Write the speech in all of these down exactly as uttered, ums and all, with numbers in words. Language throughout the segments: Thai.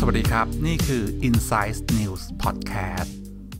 วัสดีครับนี่คือ Insights News Podcast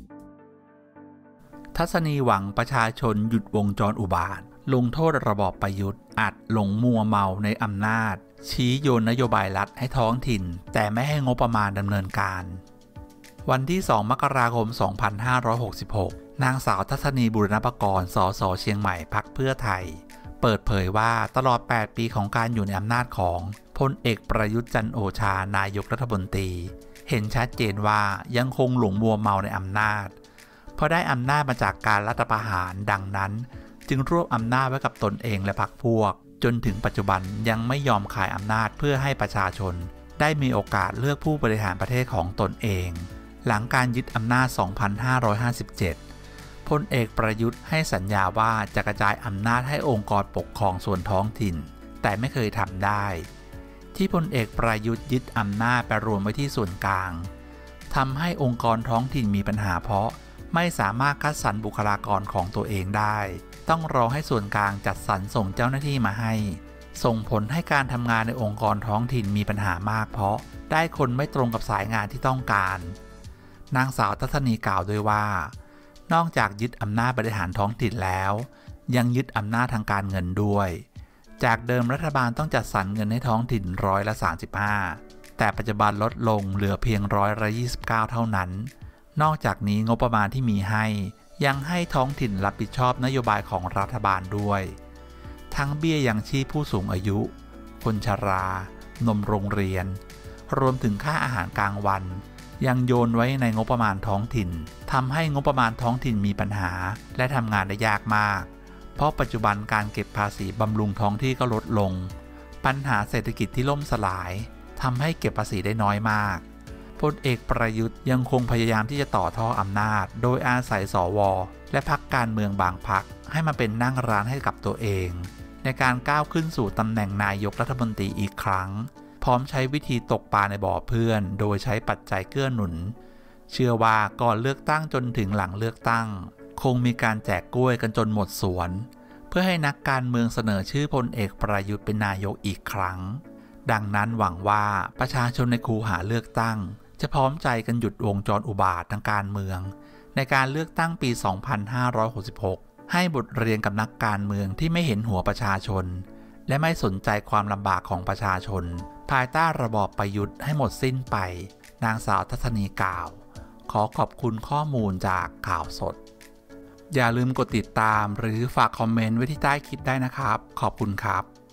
ทัศนีหวังประชาชนหยุดวงจรอุบาทลงโทษระบอบประยุทธ์อัดหลงมัวเมาในอำนาจชี้โยนนโยบายรัฐให้ท้องถิ่นแต่ไม่ให้งบประมาณดำเนินการวันที่สองมกราคมสองพันห้าร้อยหกสิบหกนางสาวทัศนีบุรณปกรณ์สสเชียงใหม่พรรคเพื่อไทยเปิดเผยว่าตลอดแปดปีของการอยู่ในอำนาจของพลเอกประยุทธ์จันทร์โอชานายกรัฐมนตรีเห็นชัดเจนว่ายังคงหลงมัวเมาในอำนาจเพราะได้อำนาจมาจากการรัฐประหารดังนั้นจึงรวบอำนาจไว้กับตนเองและพรรคพวกจนถึงปัจจุบันยังไม่ยอมขายอำนาจเพื่อให้ประชาชนได้มีโอกาสเลือกผู้บริหารประเทศของตนเองหลังการยึดอำนาจ สองพันห้าร้อยห้าสิบเจ็ด พลเอกประยุทธ์ให้สัญญาว่าจะกระจายอำนาจให้องค์กรปกครองส่วนท้องถิ่นแต่ไม่เคยทำได้ที่พลเอกประยุทธ์ยึดอำนาจไปรวมไว้ที่ส่วนกลางทำให้องค์กรท้องถิ่นมีปัญหาเพราะไม่สามารถคัดสรรบุคลากรของตัวเองได้ต้องรอให้ส่วนกลางจัดสรรส่งเจ้าหน้าที่มาให้ส่งผลให้การทำงานในองค์กรท้องถิ่นมีปัญหามากเพราะได้คนไม่ตรงกับสายงานที่ต้องการนางสาวทัศนีกล่าวด้วยว่านอกจากยึดอำนาจบริหารท้องถิ่นแล้วยังยึดอำนาจทางการเงินด้วยจากเดิมรัฐบาลต้องจัดสรรเงินให้ท้องถิ่นร้อยละสามสิบห้าแต่ปัจจุบันลดลงเหลือเพียงร้อยละยี่สิบเก้าเท่านั้นนอกจากนี้งบประมาณที่มีให้ยังให้ท้องถิ่นรับผิดชอบนโยบายของรัฐบาลด้วยทั้งเบี้ยยังชีพผู้สูงอายุคนชรานมโรงเรียนรวมถึงค่าอาหารกลางวันยังโยนไว้ในงบประมาณท้องถิ่นทำให้งบประมาณท้องถิ่นมีปัญหาและทำงานได้ยากมากเพราะปัจจุบันการเก็บภาษีบำรุงท้องที่ก็ลดลงปัญหาเศรษฐกิจที่ล่มสลายทำให้เก็บภาษีได้น้อยมากพลเอกประยุทธ์ยังคงพยายามที่จะต่อท่ออำนาจโดยอาศัยสวและพรรคการเมืองบางพรรคให้มาเป็นนั่งร้านให้กับตัวเองในการก้าวขึ้นสู่ตำแหน่งนายกรัฐมนตรีอีกครั้งพร้อมใช้วิธีตกปลาในบ่อเพื่อนโดยใช้ปัจจัยเกื้อหนุนเชื่อว่าก่อนเลือกตั้งจนถึงหลังเลือกตั้งคงมีการแจกกล้วยกันจนหมดสวนเพื่อให้นักการเมืองเสนอชื่อพลเอกประยุทธ์เป็นนายกอีกครั้งดังนั้นหวังว่าประชาชนในคูหาเลือกตั้งจะพร้อมใจกันหยุดวงจรอุบาททางการเมืองในการเลือกตั้งปี สองพันห้าร้อยหกสิบหก ให้บทเรียนกับนักการเมืองที่ไม่เห็นหัวประชาชนและไม่สนใจความลำบากของประชาชนภายใต้ระบอบประยุทธ์ให้หมดสิ้นไปนางสาวทัศนีกล่าวขอขอบคุณข้อมูลจากข่าวสดอย่าลืมกดติดตามหรือฝากคอมเมนต์ไว้ที่ใต้คลิปได้นะครับขอบคุณครับ